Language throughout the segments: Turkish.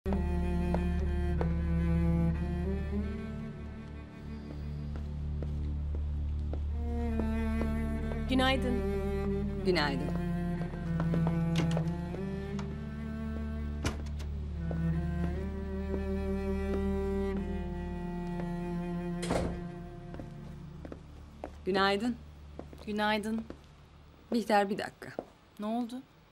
Günaydın. Günaydın. Günaydın. Günaydın. Bihter, bir dakika. Ne oldu?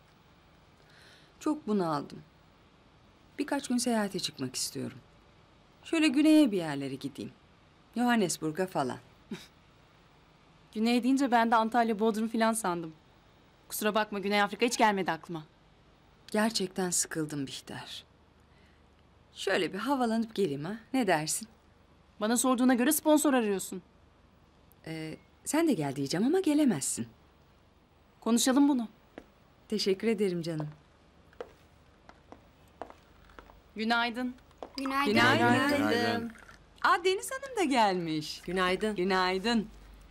Çok bunaldım. Birkaç gün seyahate çıkmak istiyorum. Şöyle güneye bir yerlere gideyim. Johannesburg'a falan. Güney deyince ben de Antalya, Bodrum falan sandım. Kusura bakma, Güney Afrika hiç gelmedi aklıma. Gerçekten sıkıldım Bihter. Şöyle bir havalanıp geleyim ha. Ne dersin? Bana sorduğuna göre sponsor arıyorsun. Sen de gel diyeceğim ama gelemezsin. Konuşalım bunu. Teşekkür ederim canım. Günaydın. Günaydın. Günaydın. Aa, Deniz Hanım da gelmiş. Günaydın. Günaydın.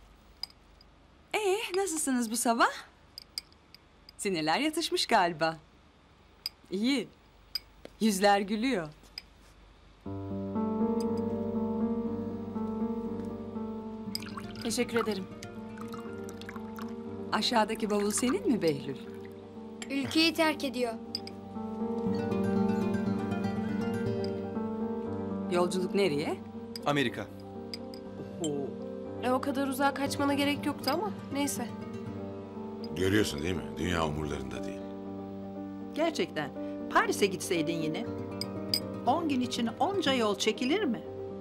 Nasılsınız bu sabah? Sinirler yatışmış galiba. İyi. Yüzler gülüyor. Teşekkür ederim. Aşağıdaki bavul senin mi Behlül? Ülkeyi terk ediyor. Yolculuk nereye? Amerika. O kadar uzağa kaçmana gerek yoktu ama neyse. Görüyorsun değil mi? Dünya umurlarında değil. Gerçekten. Paris'e gitseydin yine. 10 gün için onca yol çekilir mi?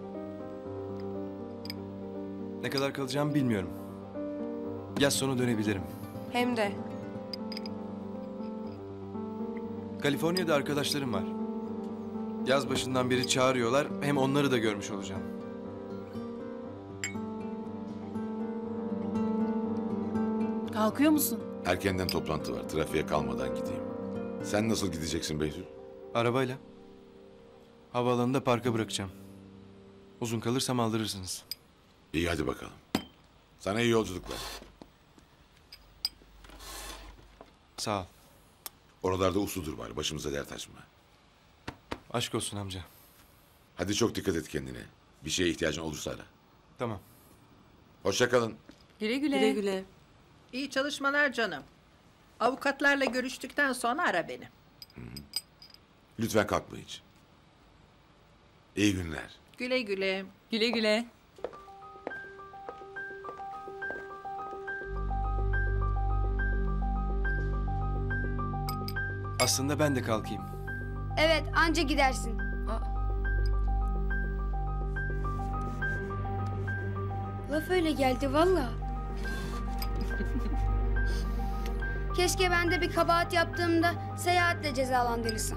Ne kadar kalacağımı bilmiyorum. Yaz sonu dönebilirim. Hem de Kaliforniya'da arkadaşlarım var. Yaz başından beri çağırıyorlar. Hem onları da görmüş olacağım. Kalkıyor musun? Erkenden toplantı var. Trafiğe kalmadan gideyim. Sen nasıl gideceksin Behlül? Arabayla. Havaalanında parka bırakacağım. Uzun kalırsam aldırırsınız. İyi, hadi bakalım. Sana iyi yolculuklar. Sağ ol. Oralarda usludur bari. Başımıza dert açma. Aşk olsun amca. Hadi çok dikkat et kendine. Bir şeye ihtiyacın olursa ara. Tamam. Hoşça kalın. Güle güle. güle güle. İyi çalışmalar canım. Avukatlarla görüştükten sonra ara beni. Lütfen kalkma hiç. İyi günler. Güle güle. Güle güle. Aslında ben de kalkayım. Evet, anca gidersin. Laf öyle geldi valla. Keşke ben de bir kabahat yaptığımda seyahatle cezalandırılsam.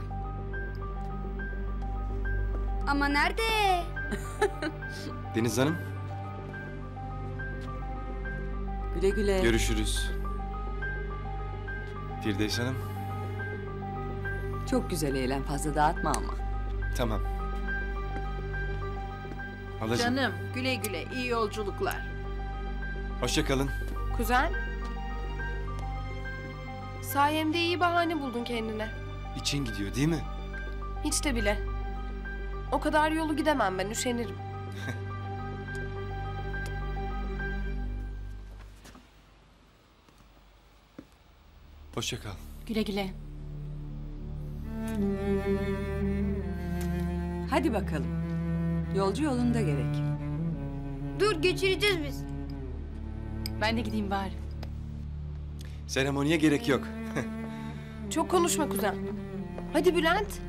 Ama nerede? Deniz Hanım, Güle güle. görüşürüz. Firdevs Hanım, Çok güzel eğlen, fazla dağıtma ama. tamam. Halacığım, Canım, güle güle. İyi yolculuklar. hoşça kalın. Kuzen. Sayemde iyi bahane buldun kendine. İçin gidiyor değil mi? Hiç de bile. O kadar yolu gidemem ben, üşenirim. Hoşça kal. Güle güle. Hadi bakalım. Yolcu yolunda gerek. Dur, geçireceğiz biz. Ben de gideyim bari. Seremoniye gerek yok. Çok konuşma kuzen. Hadi Bülent.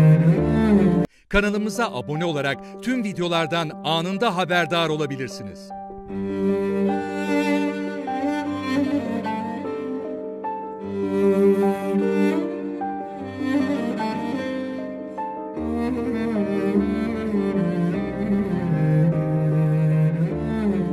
Kanalımıza abone olarak tüm videolardan anında haberdar olabilirsiniz.